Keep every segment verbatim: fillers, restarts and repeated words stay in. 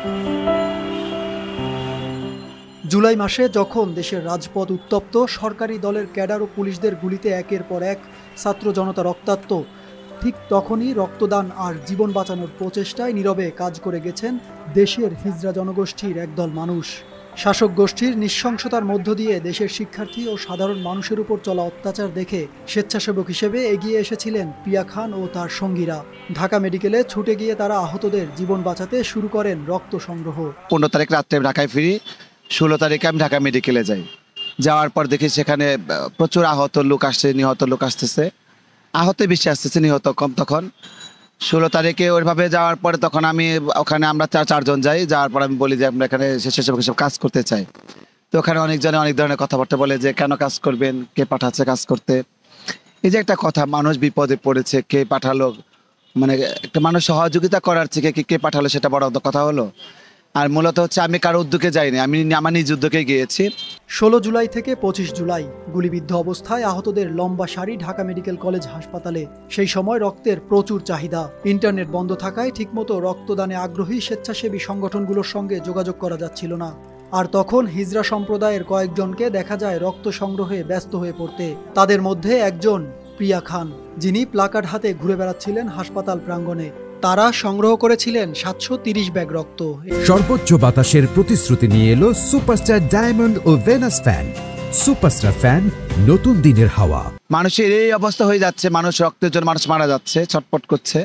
জুলাই মাসে যখন দেশের রাজপথ উত্তপ্ত, সরকারি দলের ক্যাডার ও পুলিশদের গুলিতে একের পর এক ছাত্র জনতা রক্তাক্ত, ঠিক তখনই রক্তদান আর জীবন বাঁচানোর প্রচেষ্টায় নীরবে কাজ করে গেছেন দেশের হিজড়া জনগোষ্ঠীর একদল মানুষ। শাসক গোষ্ঠীর নৃশংসতার মধ্য দিয়ে দেশের শিক্ষার্থী ও সাধারণ মানুষের উপর চলা অত্যাচার দেখে স্বেচ্ছাসেবক হিসেবে এগিয়ে এসেছিলেন প্রিয়া খান ও তার সঙ্গীরা। ঢাকা মেডিকেলে ছুটে গিয়ে তারা আহতদের জীবন বাঁচাতে শুরু করেন রক্ত সংগ্রহ। পনেরো তারিখ রাত্রে ঢাকায় ফিরি, ষোলো তারিখে আমি ঢাকা মেডিকেলে যাই। যাওয়ার পর দেখি সেখানে প্রচুর আহত লোক আসছে, নিহত লোক আসতেছে। আহত বেশি আসতেছে, নিহত কম। তখন ষোলো তারিখে ওইভাবে যাওয়ার পরে তখন আমি ওখানে আমরা চার চারজন যাই। যাওয়ার পর আমি বলি যে আমরা এখানে স্বেচ্ছাসেবক হিসেবে কাজ করতে চাই। তো ওখানে অনেকজনে অনেক ধরনের কথাবার্তা বলে যে কেন কাজ করবেন, কে পাঠাচ্ছে কাজ করতে। এই যে একটা কথা, মানুষ বিপদে পড়েছে, কে পাঠালো, মানে একটা মানুষ সহযোগিতা করার থেকে কে পাঠালো সেটা বড় কথা হলো। আর মূলত হচ্ছে আমি কারো উদ্যোগে যাইনি, আমি আমার নিজ উদ্যোগে গিয়েছি। ষোলো জুলাই থেকে পঁচিশ জুলাই গুলিবিদ্ধ অবস্থায় আহতদের লম্বা সারি ঢাকা মেডিকেল কলেজ হাসপাতালে। সেই সময় রক্তের প্রচুর চাহিদা। ইন্টারনেট বন্ধ থাকায় ঠিকমতো রক্তদানে আগ্রহী স্বেচ্ছাসেবী সংগঠনগুলোর সঙ্গে যোগাযোগ করা যাচ্ছিল না। আর তখন হিজড়া সম্প্রদায়ের কয়েকজনকে দেখা যায় রক্ত সংগ্রহে ব্যস্ত হয়ে পড়তে। তাদের মধ্যে একজন প্রিয়া খান, যিনি প্লাকার্ড হাতে ঘুরে বেড়াচ্ছিলেন হাসপাতাল প্রাঙ্গণে। তারা সংগ্রহ করেছিলেন সাতশো তিরিশ ব্যাগ রক্ত। সর্বোচ্চ বাতাসের প্রতিশ্রুতি নিয়ে এলো সুপারস্টার ডায়মন্ড ও ভেনাস ফ্যান। সুপারস্টার ফ্যান, নতুন দিনের হাওয়া। মানুষের এই অবস্থা হয়ে যাচ্ছে, মানুষ রক্তের জন্য মানুষ মারা যাচ্ছে, ছটপট করছে।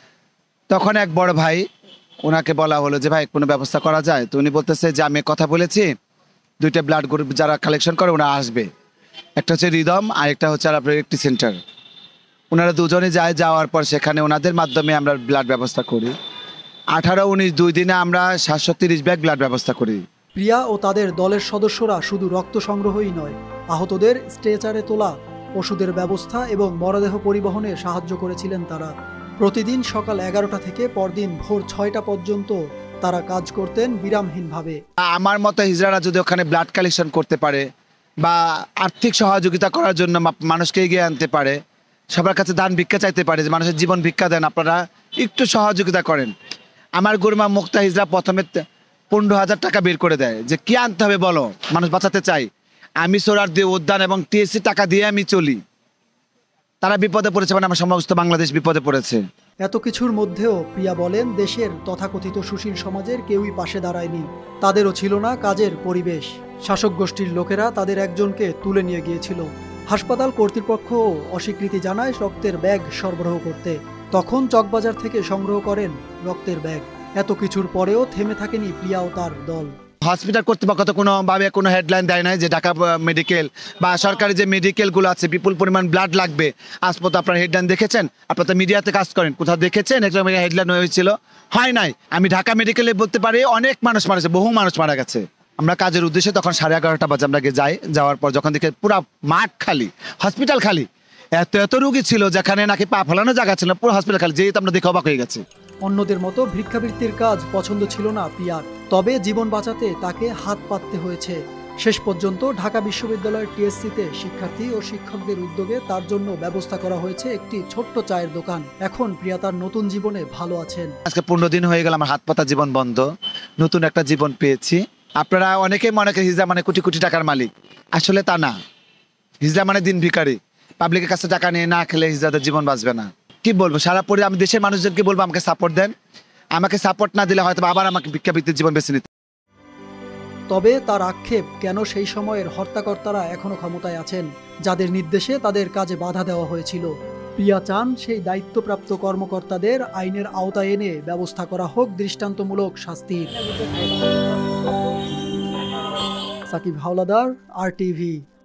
তখন এক বড় ভাই, ওনাকে বলা হলো যে ভাই কোনো ব্যবস্থা করা যায়। তো উনি বলতেছে যে আমি কথা বলেছি, দুইটা ব্লাড গ্রুপ যারা কালেকশন করে ওরা আসবে। একটা হচ্ছে রিদম আর একটা হচ্ছে আপনার একটি সেন্টার। ওনারা দুজনে যায়। যাওয়ার পর সেখানে ওনাদের মাধ্যমে আমরা ব্লাড ব্যবস্থা করি। আঠারো উনিশ দুই দিনে আমরা সাতশো তিরিশ ব্যাগ ব্লাড ব্যবস্থা করি। প্রিয়া ও তাদের দলের সদস্যরা শুধু রক্ত সংগ্রহই নয়, আহতদের স্ট্রেচারে তোলা, ওষুধের ব্যবস্থা এবং মরদেহ পরিবহনে সাহায্য করেছিলেন তারা। প্রতিদিন সকাল এগারোটা থেকে পরদিন ভোর ছয়টা পর্যন্ত তারা কাজ করতেন বিরামহীনভাবে। আমার মতো হিজড়ারা যদি ওখানে ব্লাড কালেকশন করতে পারে বা আর্থিক সহযোগিতা করার জন্য মানুষকে এগিয়ে আনতে পারে, সবার কাছে দান ভিক্ষা চাইতে পারে যে মানুষের জীবন ভিক্ষা দেন, আপনারা একটু সহযোগিতা করেন। আমার গুরমা মুক্তা হিজড়া প্রথমে পনেরো হাজার টাকা বের করে দেয় যে কি আনতে হবে বলো, মানুষ বাঁচাতে চাই। আমি সোলার দিয়ে উদ্যান এবং টিএসসি টাকা দিয়ে আমি চলি। তারা বিপদে পড়েছে, মানে আমার সমস্ত বাংলাদেশ বিপদে পড়েছে। এত কিছুর মধ্যেও প্রিয়া বলেন দেশের তথাকথিত সুশীল সমাজের কেউই পাশে দাঁড়ায়নি। তাদেরও ছিল না কাজের পরিবেশ। শাসক গোষ্ঠীর লোকেরা তাদের একজনকে তুলে নিয়ে গিয়েছিল। হাসপাতাল কর্তৃপক্ষও অস্বীকৃতি জানায় রক্তের ব্যাগ সরবরাহ করতে। তখন চকবাজার থেকে সংগ্রহ করেন রক্তের ব্যাগ। এত কিছুর পরেও থেমে থাকেনি প্রিয়া ও তার দল। হসপিটাল কর্তৃপক্ষ তো কোনোভাবে কোনো হেডলাইন দেয় নাই যে ঢাকা মেডিকেল বা সরকারি যে মেডিকেলগুলো আছে বিপুল পরিমাণ ব্লাড লাগবে। আজ পর্যন্ত আপনার হেডলাইন দেখেছেন? আপনার তো মিডিয়াতে কাজ করেন, কোথাও দেখেছেন একটা হেডলাইন হয়েছিল? হয় নাই। আমি ঢাকা মেডিকেলে বলতে পারি অনেক মানুষ মারা গেছে, বহু মানুষ মারা গেছে। আমরা কাজের উদ্দেশ্যে তখন সাড়ে এগারোটা বাজে আমরা যাই। যাওয়ার পর যখন দেখে পুরো মাঠ খালি, হসপিটাল খালি, এত এত রোগী ছিল যেখানে নাকি পা ফেলানো জায়গা ছিল, পুরো হসপিটাল খালি। যেহেতু আমরা দেখে অবাক হয়ে গেছি। অন্যদের মতো ভিক্ষাবৃত্তির কাজ পছন্দ ছিল না প্রিয়ার, তবে জীবন বাঁচাতে তাকে হাত পাততে হয়েছে। শেষ পর্যন্ত ঢাকা বিশ্ববিদ্যালয়ের টিএসসিতে শিক্ষার্থী ও শিক্ষকদের উদ্যোগে তার জন্য ব্যবস্থা করা হয়েছে একটি ছোট্ট চায়ের দোকান। এখন প্রিয়া তার নতুন জীবনে ভালো আছেন। আজকে পনেরো দিন হয়ে গেল আমার হাত পাতা জীবন বন্ধ, নতুন একটা জীবন পেয়েছি। আপনারা অনেকেই মনে করেন হিজড়া মানে কোটি কোটি টাকার মালিক, আসলে তা না। হিজড়া মানে দিন ভিখারি। পাবলিকের কাছে টাকা নিয়ে না খেলে হিজড়াদের জীবন বাঁচবে না। কি বলবো, সারা পরে আমি দেশের মানুষজনকে বলবো আমাকে সাপোর্ট দেন। আমাকে সাপোর্ট না দিলে হয়তো আবার আমাকে ভিক্ষাবৃত্তির জীবন বেছে নিতে। তবে তার আক্ষেপ, কেন সেই সময়ের হর্তাকর্তারা এখনো ক্ষমতায় আছেন, যাদের নির্দেশে তাদের কাজে বাধা দেওয়া হয়েছিল। প্রিয়া চান সেই দায়িত্বপ্রাপ্ত কর্মকর্তাদের আইনের আওতায় এনে ব্যবস্থা করা হোক দৃষ্টান্তমূলক শাস্তির। Sakib Hawlader, R TV.